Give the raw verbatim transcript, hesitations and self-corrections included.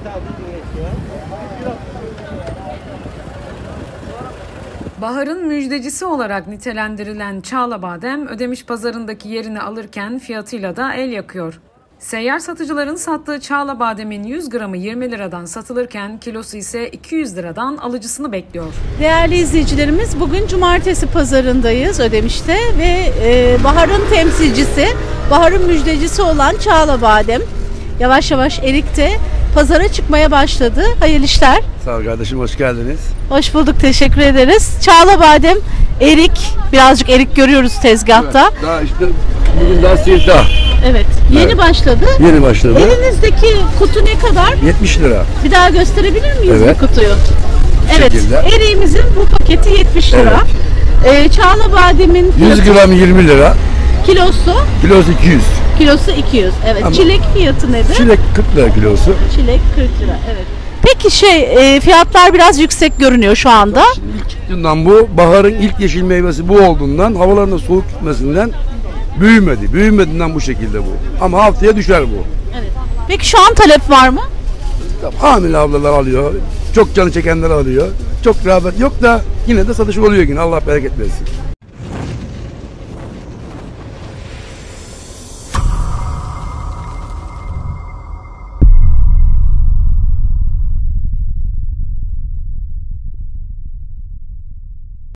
Baharın müjdecisi olarak nitelendirilen Çağla Badem, Ödemiş pazarındaki yerini alırken fiyatıyla da el yakıyor. Seyyar satıcıların sattığı Çağla Badem'in yüz gramı yirmi liradan satılırken kilosu ise iki yüz liradan alıcısını bekliyor. Değerli izleyicilerimiz, bugün cumartesi pazarındayız Ödemiş'te ve e, baharın temsilcisi, baharın müjdecisi olan Çağla Badem yavaş yavaş erikte pazara çıkmaya başladı. Hayırlı işler. Sağ ol kardeşim, hoş geldiniz. Hoş bulduk, teşekkür ederiz. Çağla Badem, erik, birazcık erik görüyoruz tezgahta. Evet, daha işte bugün daha Siirt'ta. Evet, yeni Evet. başladı. Yeni başladı. Elinizdeki kutu ne kadar? yetmiş lira. Bir daha gösterebilir miyiz Evet. bu kutuyu? Evet, şekilde. eriğimizin bu paketi yetmiş lira. Ee, Çağla Badem'in yüz gram yirmi lira. kilosu, Kilosu iki yüz. kilosu iki yüz. Evet. Ama Çilek fiyatı nedir? Çilek kırk lira kilosu. Çilek kırk lira. Evet. Peki şey, e, fiyatlar biraz yüksek görünüyor şu anda. Şimdi ilk çıktığından bu, baharın ilk yeşil meyvesi bu olduğundan, havaların da soğuk gitmesinden büyümedi. Büyümediğinden bu şekilde bu. Ama haftaya düşer bu. Evet. Peki şu an talep var mı? Tabii, hamile ablalar alıyor. Çok canı çekenler alıyor. Çok rağbet yok da yine de satış oluyor yine. Allah bereket versin.